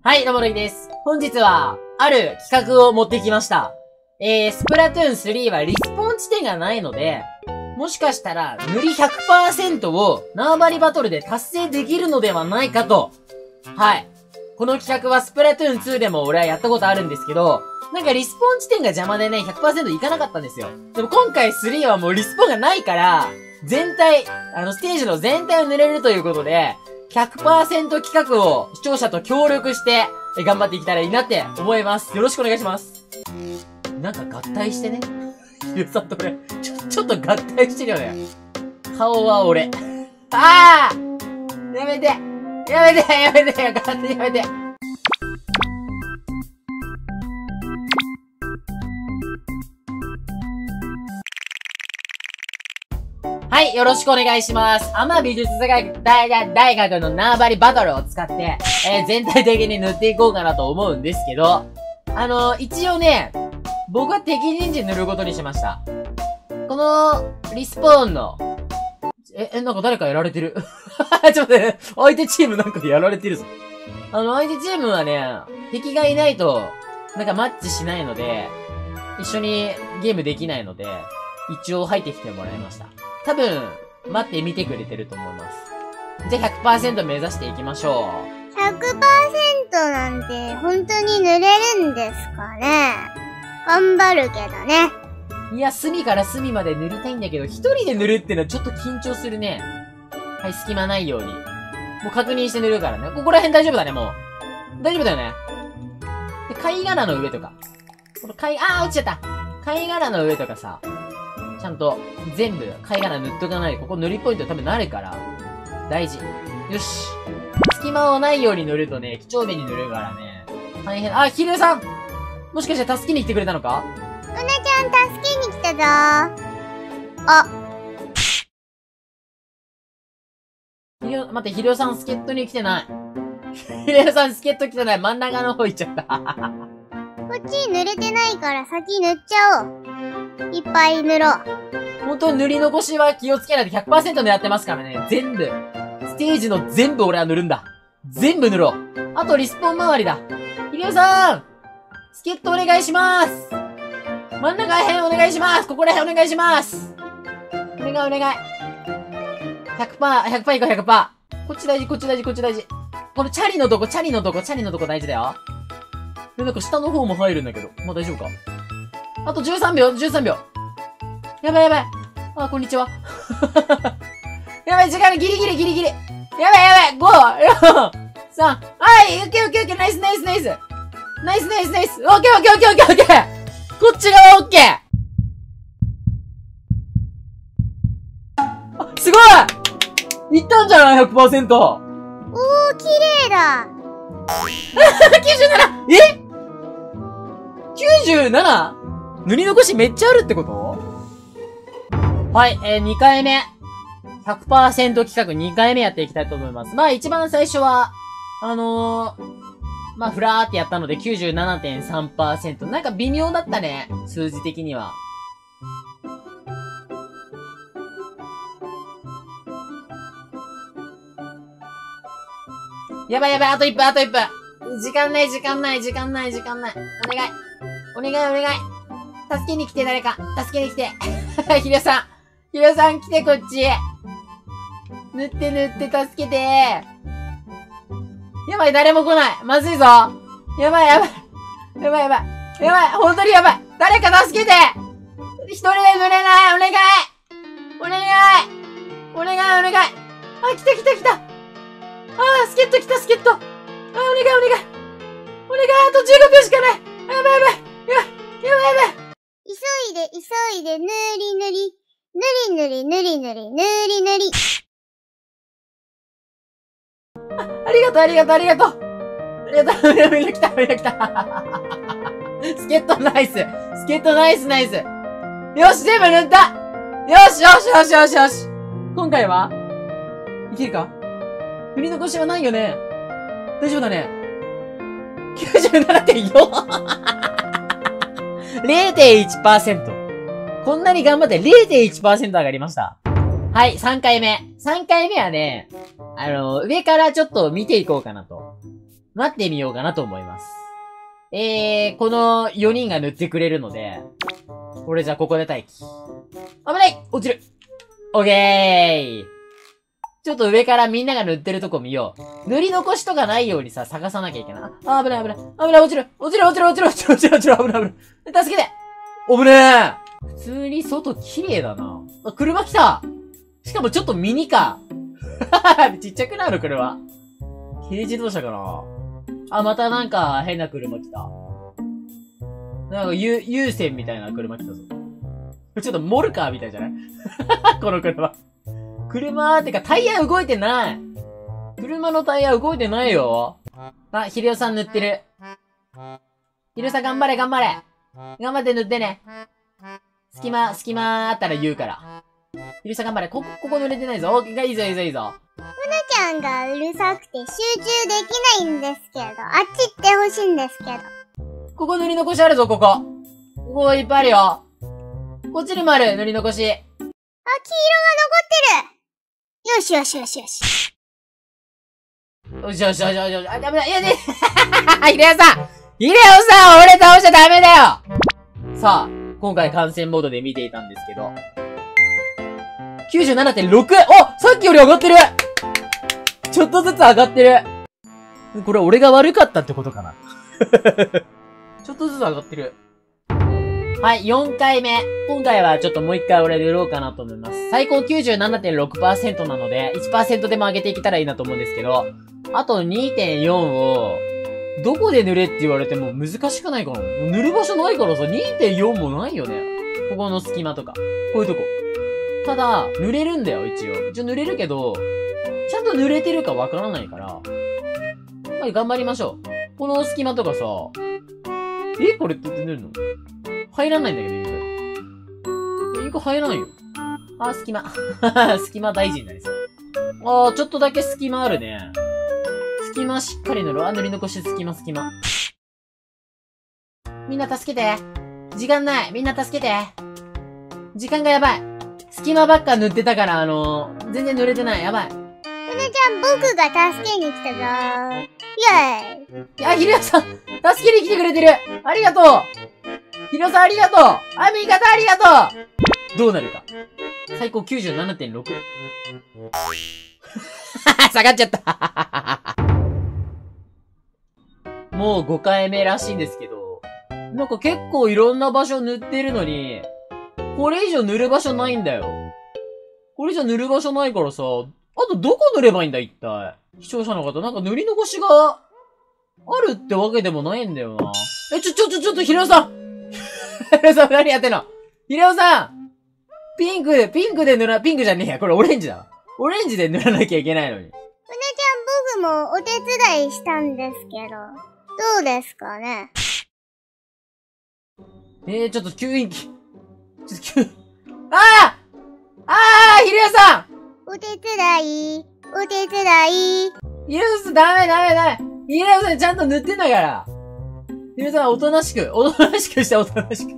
はい、どうもるいです。本日は、ある企画を持ってきました。スプラトゥーン3はリスポーン地点がないので、もしかしたら、塗り 100% を縄張りバトルで達成できるのではないかと。はい。この企画はスプラトゥーン2でも俺はやったことあるんですけど、なんかリスポーン地点が邪魔でね、100% いかなかったんですよ。でも今回3はもうリスポーンがないから、全体、ステージの全体を塗れるということで、100% 企画を視聴者と協力して頑張っていけたらいいなって思います。よろしくお願いします。なんか合体してね。ゆうさんと俺、ちょっと合体してるよね。顔は俺。ああやめてやめてやめて勝手にやめてはい、よろしくお願いします。天美術大学の縄張りバトルを使って、全体的に塗っていこうかなと思うんですけど、一応ね、僕は敵陣地塗ることにしました。この、リスポーンの、なんか誰かやられてる。ちょっと待って、相手チームなんかやられてるぞ。相手チームはね、敵がいないと、なんかマッチしないので、一緒にゲームできないので、一応入ってきてもらいました。多分、待って見てくれてると思います。じゃあ 100% 目指していきましょう。100% なんて本当に塗れるんですかね。頑張るけどね。 いや、隅から隅まで塗りたいんだけど、一人で塗るってのはちょっと緊張するね。はい、隙間ないように。もう確認して塗るからね。ここら辺大丈夫だね、もう。大丈夫だよね。で、貝殻の上とか。この落ちちゃった。貝殻の上とかさ。ちゃんと、全部、貝殻塗っとかないで、ここ塗りポイント多分なるから、大事。よし。隙間をないように塗るとね、几帳面に塗るからね。大変。あ、ひるさんもしかして助けに来てくれたのか？ うなちゃん助けに来たぞー。あ。 待って、ひるさん助っ人に来てない。ひるさん助っ人来てない。真ん中の方行っちゃった。 こっち塗れてないから先塗っちゃおう。いっぱい塗ろう。 本当に塗り残しは気をつけないと 100% 狙ってますからね。全部。ステージの全部俺は塗るんだ。全部塗ろう。あとリスポーン周りだ。ひりおさん助っ人お願いします。真ん中ら辺お願いします。ここら辺お願いします。お願いお願い。100%いこう100%。こっち大事、こっち大事、こっち大事。このチャリのとこ大事だよ。なんか下の方も入るんだけど。まあ大丈夫か。あと13秒。やばい。あ、こんにちは。やばい、時間ギリギリ。やばい。5、4、3、はい、オッケー、ナイス。オッケー。こっち側オッケー。あ、すごいいったんじゃない 100%。 おー、綺麗だ。 97! え 97? 塗り残しめっちゃあるってこと？はい、2回目。100% 企画2回目やっていきたいと思います。まあ一番最初は、まあふらーってやったので 97.3%。なんか微妙だったね。数字的には。やばい、あと1分。時間ない。お願い。助けに来て、誰か。助けに来て。ひろさん来て、こっち。塗って、助けて。やばい、誰も来ない。まずいぞ。やばい。本当にやばい。誰か助けて。一人で塗れない。お願い。あ、来た。あ、助っ人来た。あ、お願い。あと15秒しかない。やばい。 急いで、塗り。 ありがとう。みんな来た。助っ人ナイス。よし、全部塗った。よし。今回はいけるか？塗り残しはないよね。大丈夫だね。97.4 0.1%。こんなに頑張って 0.1% 上がりました。はい、3回目。3回目はね、上からちょっと見ていこうかなと。 待ってみようかなと思います。この4人が塗ってくれるので、俺じゃあここで待機。危ない落ちるオッケーちょっと上からみんなが塗ってるとこ見よう。塗り残しとかないようにさ、探さなきゃいけない。あ、危ない危ない。危ない落ちる落ちる落ちる落ちる落ちる落ちる落ちる危ない危ない。助けて危ねえ普通に外綺麗だな。あ、車来たしかもちょっとミニカー。ちっちゃくなる車。軽自動車かなあ、またなんか変な車来た。なんか優先みたいな車来たぞ。ちょっとモルカーみたいじゃないこの車。車ってかタイヤ動いてない。車のタイヤ動いてないよ。あ、ひりおさん塗ってる。ひりおさん頑張れ頑張れ。頑張って塗ってね。隙間あったら言うから。ひりおさん頑張れ。ここ塗れてないぞ。いいぞいいぞいいぞ。 むなちゃんがうるさくて集中できないんですけど、あっち行ってほしいんですけど。 ここ塗り残しあるぞ、ここ。ここいっぱいあるよ。こっちにもある、塗り残し。 あ、黄色が残ってる。よしよしよしよし。 よしよしよしよしよし。あ、ダメだ。いやね。ひれおさん俺倒しちゃダメだよさあ、今回観戦モードで見ていたんですけど。97.6! おさっきより上がってるちょっとずつ上がってるこれ俺が悪かったってことかなちょっとずつ上がってる。はい、4回目。今回はちょっともう1回俺塗ろうかなと思います。最高 97.6% なので、1% でも上げていけたらいいなと思うんですけど、あと 2.4 を、どこで塗れって言われても難しくないかな？塗る場所ないからさ、2.4 もないよね。ここの隙間とか。こういうとこ。ただ、塗れるんだよ、一応。一応塗れるけど、ちゃんと塗れてるかわからないから、はい、頑張りましょう。この隙間とかさ、これって塗るの？入らないんだけど、インク入らないよ。あ、隙間。隙間大事になりそう。あー、ちょっとだけ隙間あるね。隙間しっかり塗る。あ、塗り残し隙間。みんな助けて。時間ない。みんな助けて。時間がやばい。隙間ばっか塗ってたから、全然塗れてない。やばい。 むなちゃん、僕が助けに来たぞー。イェーイ。 あ、ひろやさん、助けに来てくれてる。ありがとう。ひろさんありがとう。あ、味方ありがとう。どうなるか。最高 97.6。下がっちゃった。もう5回目らしいんですけど、なんか結構いろんな場所塗ってるのに、これ以上塗る場所ないんだよ。これ以上塗る場所ないからさ、あとどこ塗ればいいんだ一体。視聴者の方、なんか塗り残しがあるってわけでもないんだよな。ちょっと、ひろさんひろさん何やってんのひろさんピンクで塗ら、ピンクじゃねえや。これオレンジだわ。オレンジで塗らなきゃいけないのに。 むなちゃん、僕もお手伝いしたんですけど、どうですかね？ ちょっと吸引器。ひろやさんお手伝い。 ひろさんダメ。ひろさんちゃんと塗ってんだから。ひろさんおとなしくしておとなしく。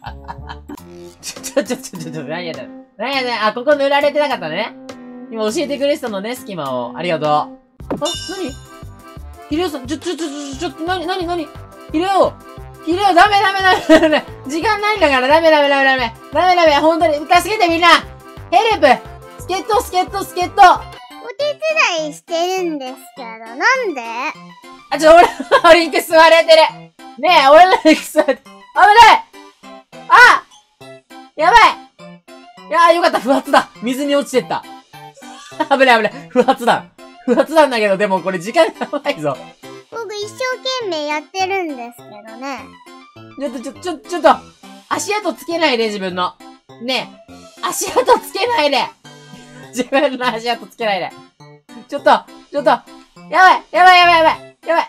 何やってんの？あ、ここ塗られてなかったね。今教えてくれてたのね、隙間を。ありがとう。あ、何ひろさん、何ひろダメ。時間ないんだからダメ。ほんとに。助けてみんなヘルプ助っ人お手伝いしてるんですけど、なんで？ 俺のリンク吸われてるねえ、俺のリンク吸われてる。危ないあやばいいやーよかった、不発だ水に落ちてった。危ない。不発なんだけど、でもこれ時間やばいぞ。 僕一生懸命やってるんですけどね。 ちょっと、足跡つけないで、自分の。ねえ、足跡つけないで自分の足跡つけないで。ちょっと、やばいいやー最後ちょっと点が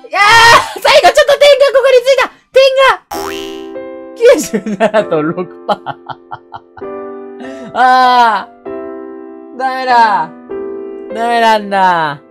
ここについた点が 97.6% ダメなんだ。